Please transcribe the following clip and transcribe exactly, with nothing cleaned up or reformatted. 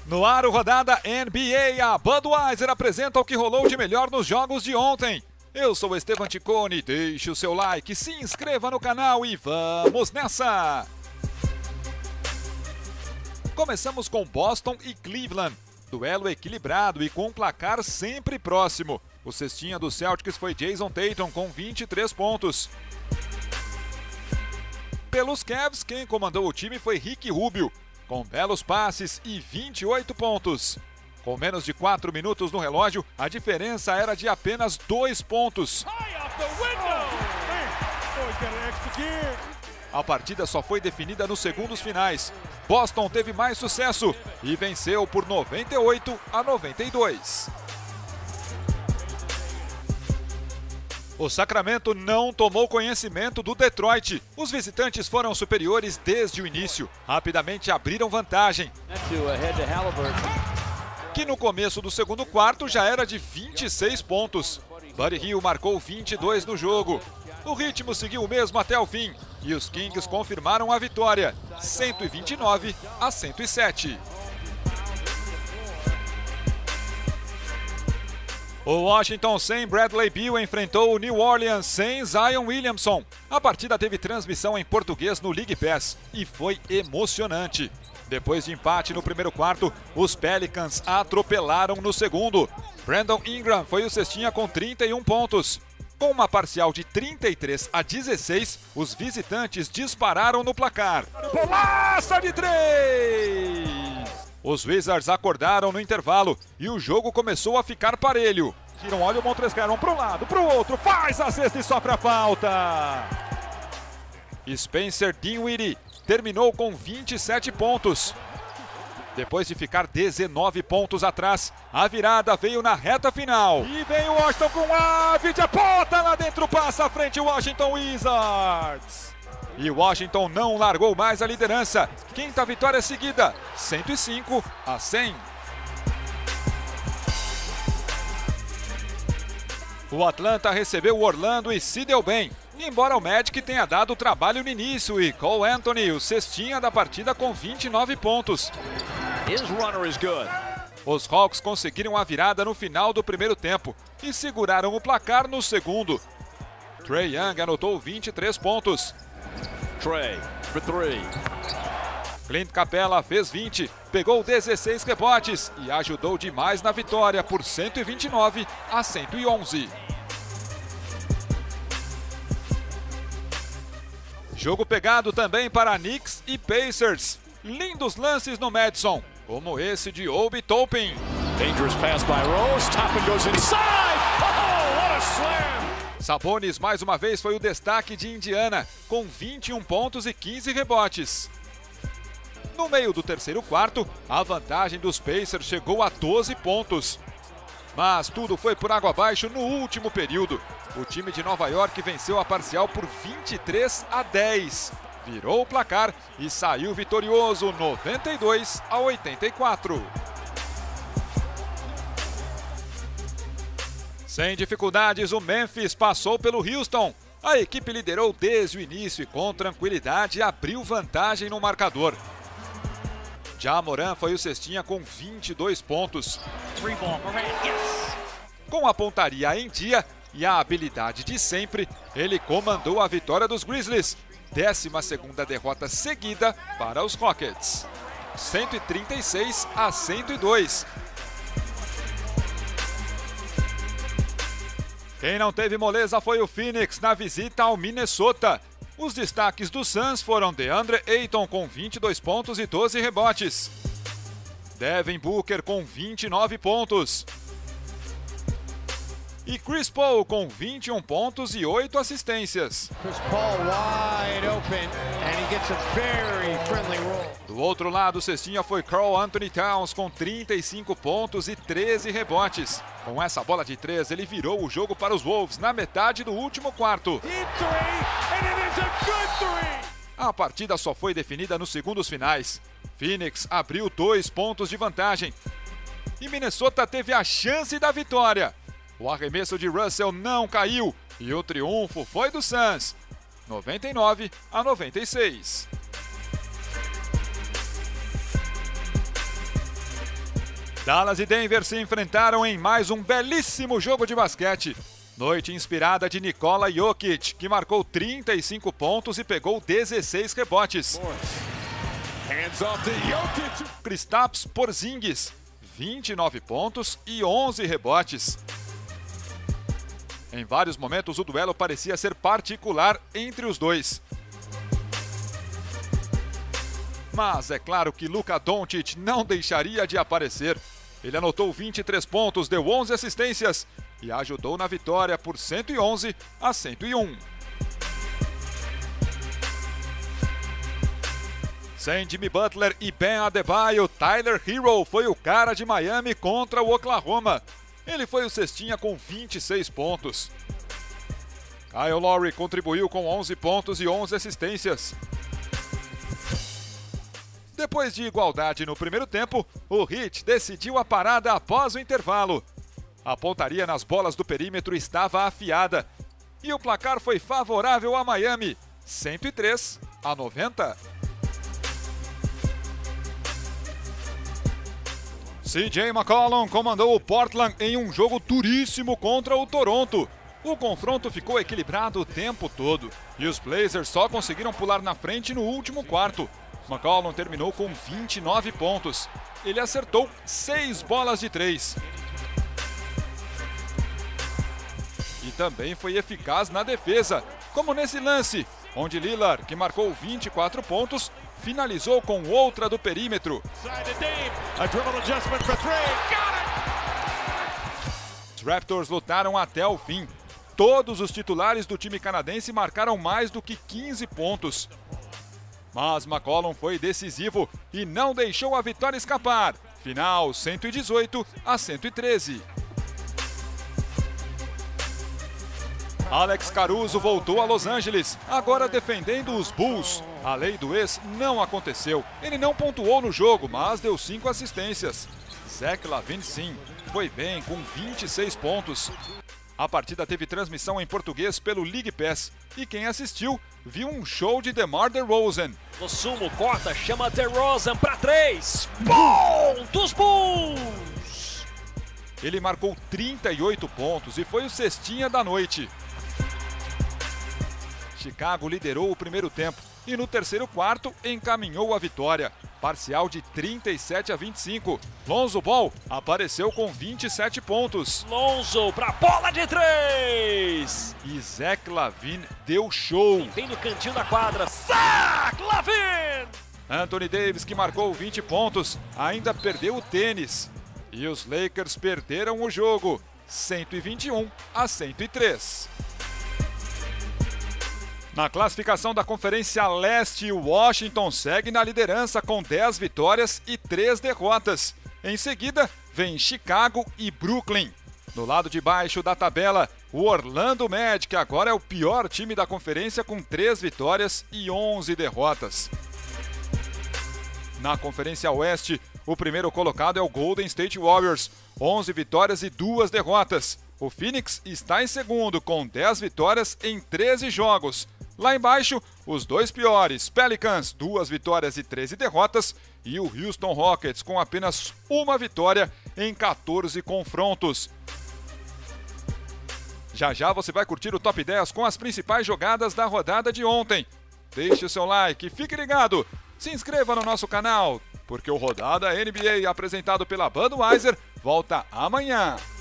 No ar, o rodada N B A, a Budweiser apresenta o que rolou de melhor nos jogos de ontem. Eu sou o Esteban Ticone, deixe o seu like, se inscreva no canal e vamos nessa! Começamos com Boston e Cleveland. Duelo equilibrado e com um placar sempre próximo. O cestinha do Celtics foi Jason Tatum com vinte e três pontos. Pelos Cavs, quem comandou o time foi Ricky Rubio, com belos passes e vinte e oito pontos. Com menos de quatro minutos no relógio, a diferença era de apenas dois pontos. A partida só foi definida nos segundos finais. Boston teve mais sucesso e venceu por noventa e oito a noventa e dois. O Sacramento não tomou conhecimento do Detroit. Os visitantes foram superiores desde o início. Rapidamente abriram vantagem, que no começo do segundo quarto já era de vinte e seis pontos. Buddy Hield marcou vinte e dois no jogo. O ritmo seguiu o mesmo até o fim e os Kings confirmaram a vitória, cento e vinte e nove a cento e sete. O Washington sem Bradley Beal enfrentou o New Orleans sem Zion Williamson. A partida teve transmissão em português no League Pass e foi emocionante. Depois de empate no primeiro quarto, os Pelicans atropelaram no segundo. Brandon Ingram foi o cestinha com trinta e um pontos. Com uma parcial de trinta e três a dezesseis, os visitantes dispararam no placar. Bolaça de três! Os Wizards acordaram no intervalo e o jogo começou a ficar parelho. Tiram, olha o Montrezl para um lado, para o outro, faz a cesta e sofre a falta. Spencer Dinwiddie terminou com vinte e sete pontos. Depois de ficar dezenove pontos atrás, a virada veio na reta final. E vem o Washington com Arvid, aponta lá dentro, passa à frente o Washington Wizards. E o Washington não largou mais a liderança. Quinta vitória seguida, cento e cinco a cem. O Atlanta recebeu o Orlando e se deu bem, embora o Magic tenha dado trabalho no início e Cole Anthony, o cestinha da partida com vinte e nove pontos. Os Hawks conseguiram a virada no final do primeiro tempo e seguraram o placar no segundo. Trae Young anotou vinte e três pontos. Trae for three. Clint Capela fez vinte, pegou dezesseis rebotes e ajudou demais na vitória por cento e vinte e nove a cento e onze. Jogo pegado também para Knicks e Pacers. Lindos lances no Madison, como esse de Obi Toppin. Dangerous pass by Rose, Toppin goes inside. Oh, what a slam! Sabonis mais uma vez foi o destaque de Indiana, com vinte e um pontos e quinze rebotes. No meio do terceiro quarto, a vantagem dos Pacers chegou a doze pontos. Mas tudo foi por água abaixo no último período. O time de Nova York venceu a parcial por vinte e três a dez. Virou o placar e saiu vitorioso, noventa e dois a oitenta e quatro. Sem dificuldades, o Memphis passou pelo Houston. A equipe liderou desde o início e com tranquilidade abriu vantagem no marcador. Ja Morant foi o cestinha com vinte e dois pontos. Com a pontaria em dia e a habilidade de sempre, ele comandou a vitória dos Grizzlies. décima segunda derrota seguida para os Rockets. cento e trinta e seis a cento e dois. Quem não teve moleza foi o Phoenix na visita ao Minnesota. Os destaques do Suns foram DeAndre Ayton com vinte e dois pontos e doze rebotes. Devin Booker com vinte e nove pontos. E Chris Paul com vinte e um pontos e oito assistências. Chris Paul wide open and he gets a very friendly roll. Do outro lado, o cestinha foi Karl Anthony Towns com trinta e cinco pontos e treze rebotes. Com essa bola de três, ele virou o jogo para os Wolves na metade do último quarto. A partida só foi definida nos segundos finais. Phoenix abriu dois pontos de vantagem. E Minnesota teve a chance da vitória. O arremesso de Russell não caiu e o triunfo foi do Suns, noventa e nove a noventa e seis. Dallas e Denver se enfrentaram em mais um belíssimo jogo de basquete. Noite inspirada de Nikola Jokic, que marcou trinta e cinco pontos e pegou dezesseis rebotes. Kristaps Porzingis, vinte e nove pontos e onze rebotes. Em vários momentos o duelo parecia ser particular entre os dois. Mas é claro que Luka Doncic não deixaria de aparecer. Ele anotou vinte e três pontos, deu onze assistências e ajudou na vitória por cento e onze a cento e um. Sem Jimmy Butler e Ben Adebayo, Tyler Herro foi o cara de Miami contra o Oklahoma. Ele foi o cestinha com vinte e seis pontos. Kyle Lowry contribuiu com onze pontos e onze assistências. Depois de igualdade no primeiro tempo, o Heat decidiu a parada após o intervalo. A pontaria nas bolas do perímetro estava afiada e o placar foi favorável a Miami, cento e três a noventa. C J McCollum comandou o Portland em um jogo duríssimo contra o Toronto. O confronto ficou equilibrado o tempo todo e os Blazers só conseguiram pular na frente no último quarto. McCollum terminou com vinte e nove pontos. Ele acertou seis bolas de três. E também foi eficaz na defesa, como nesse lance, onde Lillard, que marcou vinte e quatro pontos, finalizou com outra do perímetro. Os Raptors lutaram até o fim. Todos os titulares do time canadense marcaram mais do que quinze pontos. Mas McCollum foi decisivo e não deixou a vitória escapar. Final cento e dezoito a cento e treze. Alex Caruso voltou a Los Angeles, agora defendendo os Bulls. A lei do ex não aconteceu. Ele não pontuou no jogo, mas deu cinco assistências. Zach LaVine sim, foi bem com vinte e seis pontos. A partida teve transmissão em português pelo League Pass e quem assistiu viu um show de DeMar DeRozan. No sumo, corta, chama DeRozan para três. Bom dos Bulls! Ele marcou trinta e oito pontos e foi o cestinha da noite. Chicago liderou o primeiro tempo e no terceiro quarto encaminhou a vitória. Parcial de trinta e sete a vinte e cinco. Lonzo Ball apareceu com vinte e sete pontos. Lonzo para bola de três. E Zach LaVine deu show. Bem no cantinho da quadra. Zach LaVine! Anthony Davis, que marcou vinte pontos, ainda perdeu o tênis. E os Lakers perderam o jogo, cento e vinte e um a cento e três. Na classificação da Conferência Leste, o Washington segue na liderança com dez vitórias e três derrotas. Em seguida, vem Chicago e Brooklyn. No lado de baixo da tabela, o Orlando Magic agora é o pior time da conferência com três vitórias e onze derrotas. Na Conferência Oeste, o primeiro colocado é o Golden State Warriors, onze vitórias e duas derrotas. O Phoenix está em segundo com dez vitórias em treze jogos. Lá embaixo, os dois piores, Pelicans, duas vitórias e treze derrotas, e o Houston Rockets com apenas uma vitória em quatorze confrontos. Já já você vai curtir o Top dez com as principais jogadas da rodada de ontem. Deixe o seu like, fique ligado, se inscreva no nosso canal, porque o Rodada N B A apresentado pela Budweiser volta amanhã.